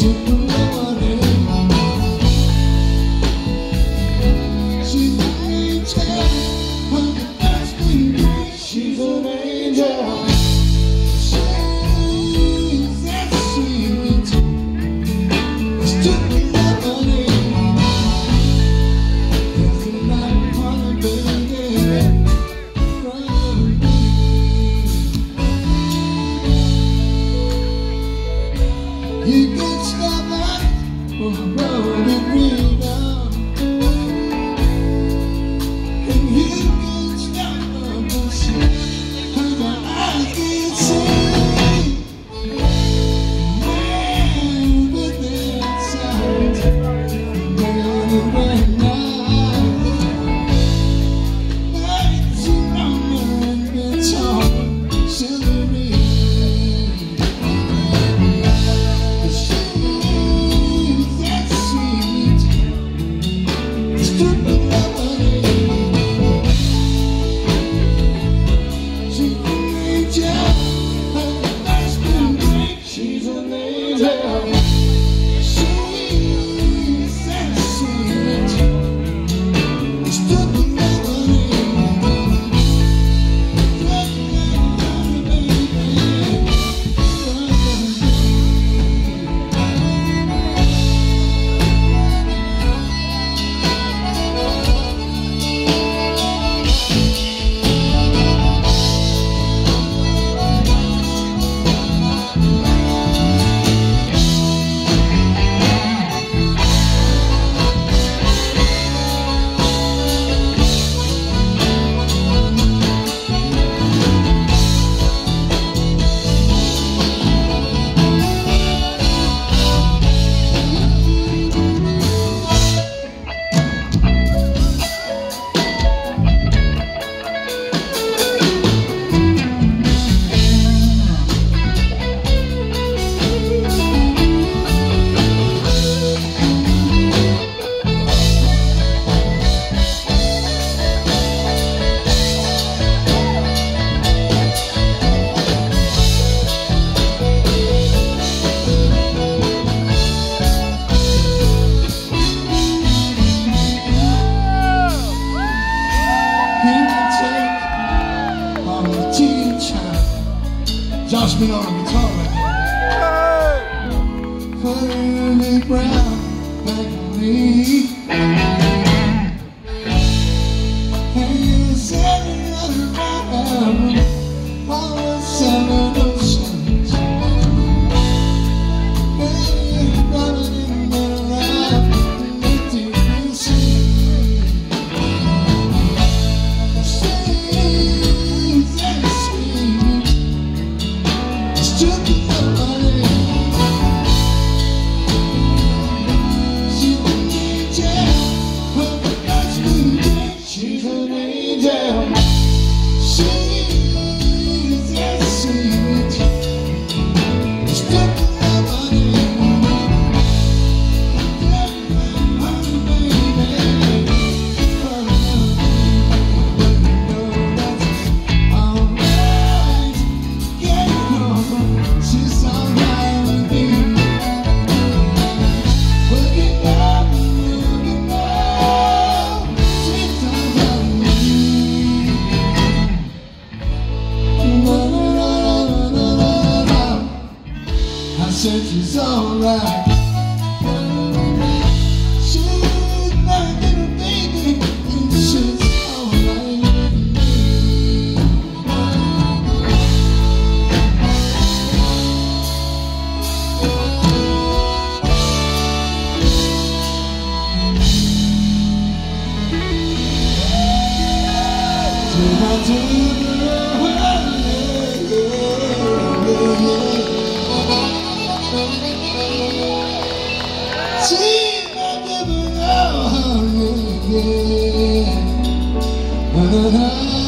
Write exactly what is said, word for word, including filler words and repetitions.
You can stop that on the road and we down, and you can stop the bullshit, and my eyes can see. Man, but they're outside, they're on the way now. Lights and number and bits on, silly me. Josh been on the guitar right now. Curly brown like me, and you said another round. I was selling oceans, and you brought it in the around to make you see. I said she's alright. She's my little baby, and she's alright with me. Do I do see my devil, oh, yeah, yeah.